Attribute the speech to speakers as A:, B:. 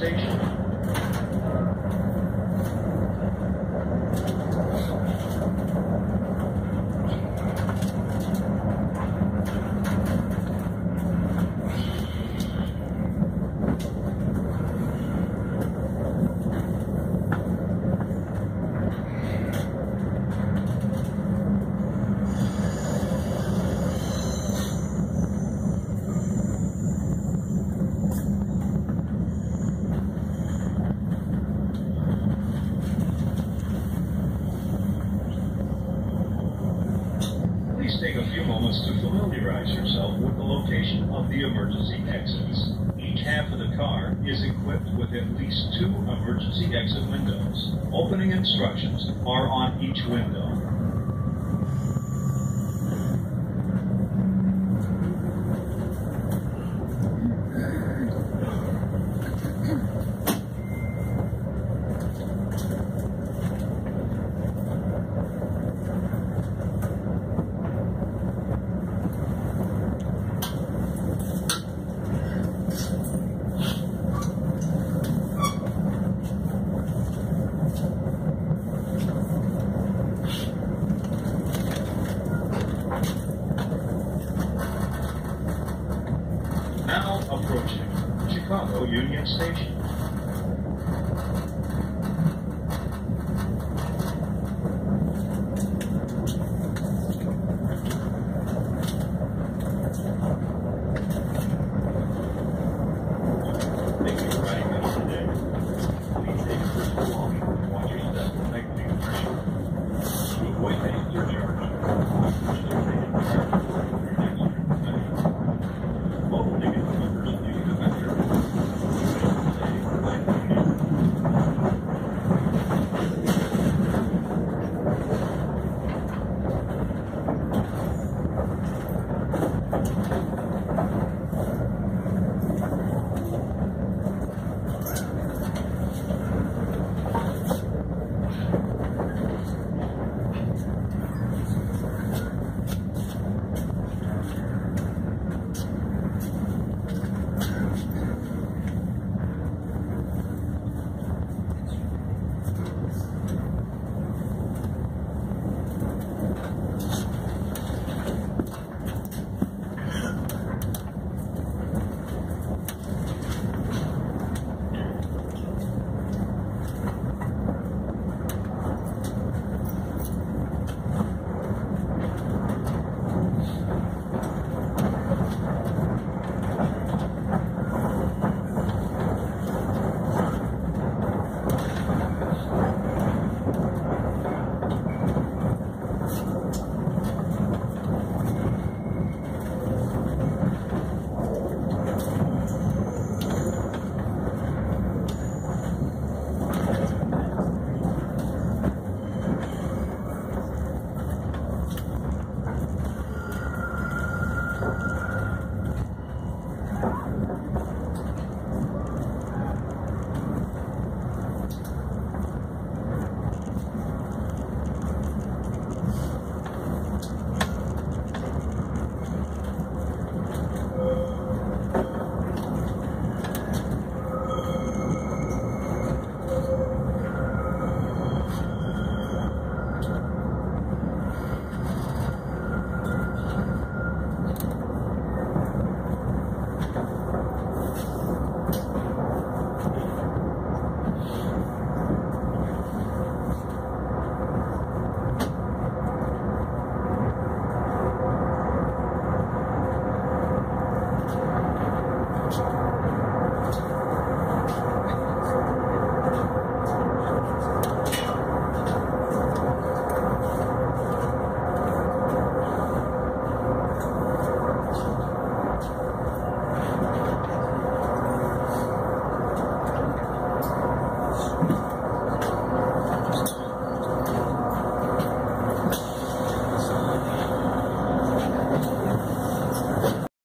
A: Station. Please take a few moments to familiarize yourself with the location of the emergency exits. Each half of the car is equipped with at least 2 emergency exit windows. Opening instructions are on each window. Now approaching Chicago Union Station. Thank you for riding with us today. Please take a personal belongings and watch your step. Thank you. Avoid